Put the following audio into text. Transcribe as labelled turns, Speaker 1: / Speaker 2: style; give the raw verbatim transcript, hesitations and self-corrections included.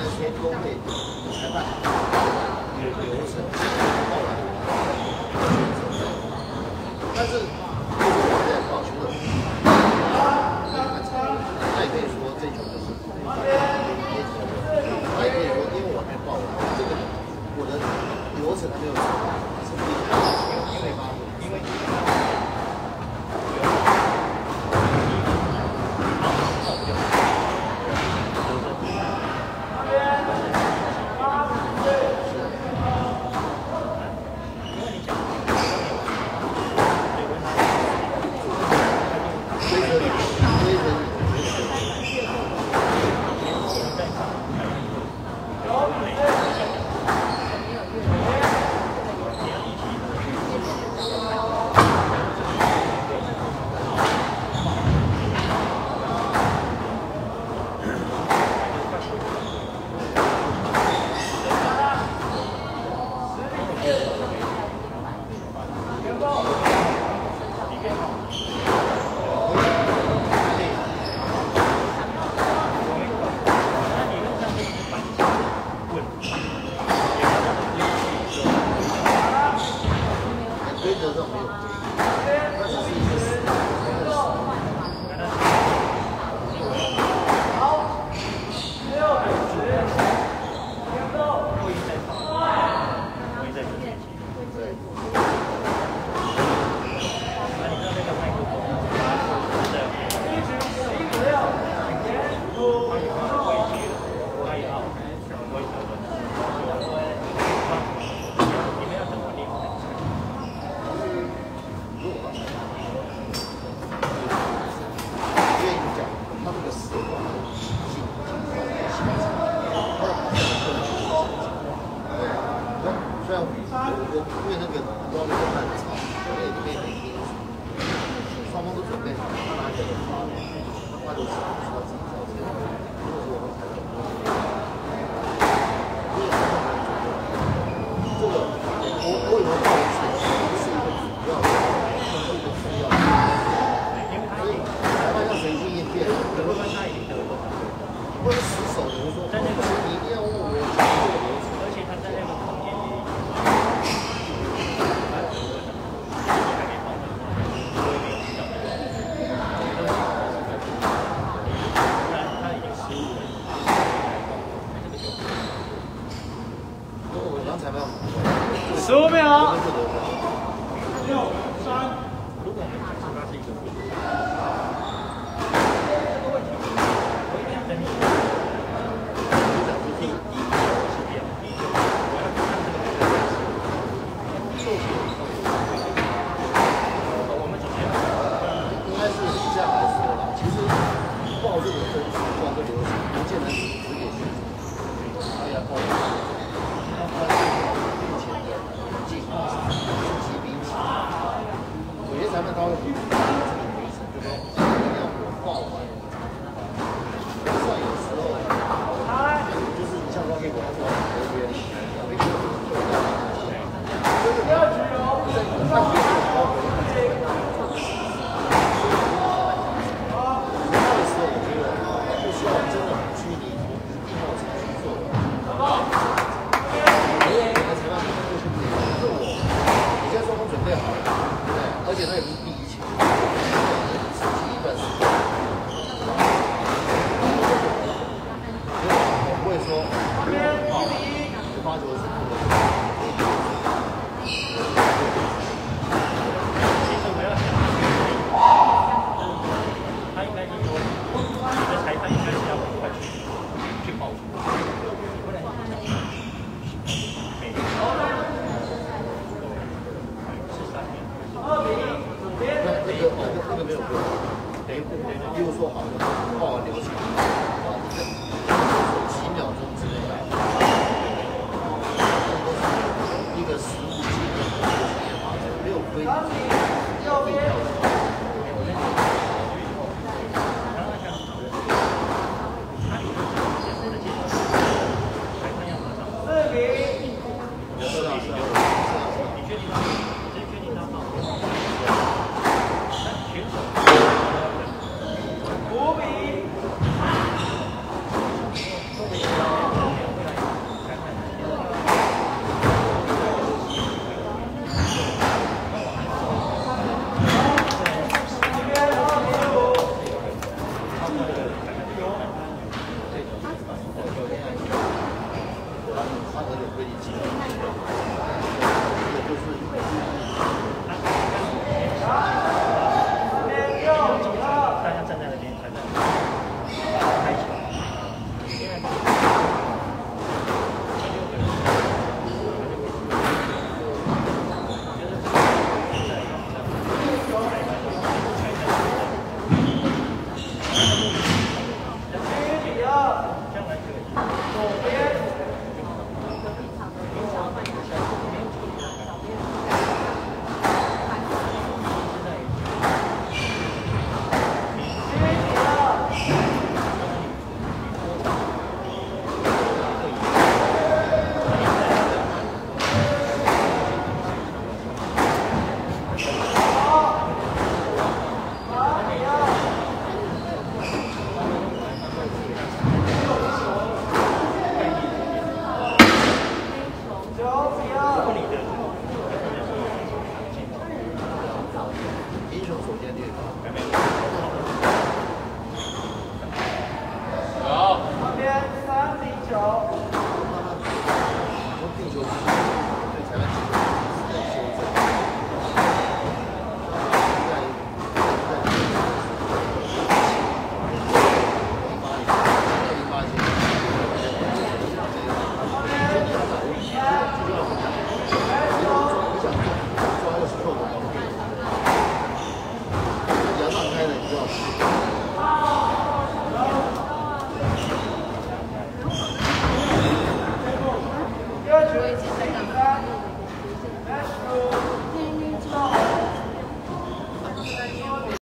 Speaker 1: 天都会裁判有流程后来，但是就是我在保球的，他也可以说这球就是他也可以说因为我还没报完，这个我的流程还没有成立，因为因为。
Speaker 2: 十五秒。
Speaker 3: 六三。
Speaker 2: 如果我们看出它是一个问题，这个问题我一定要跟你讲。第一，第一是这样，第一就是我要看这个受刑以后，我们怎么样？
Speaker 1: 应该是这样来说啦。其实报这个分数、报这个流程，不见得只是给学生，他要报。 他们他会比这个流程，就说一定要我报完，算有时候就是你像说给我报合约，就是不要拘留，在看别人报合约，那个时候我觉得不需要真的很拘泥一号程序做的，我也可能裁判就是我，我现在双方准备好了。 而且那也不是第一球，持续一段时间，我不会说不用报，就发球是不能。
Speaker 2: 其实我要想，他应该是说，你的裁判应该是要很快去去报出，不然影响。每年是三年。
Speaker 1: 那那个那个那个没有用，等于比如说好的报完流程，啊，几秒钟之内，一个实物经验没有规定。 手电电。
Speaker 2: 还没有。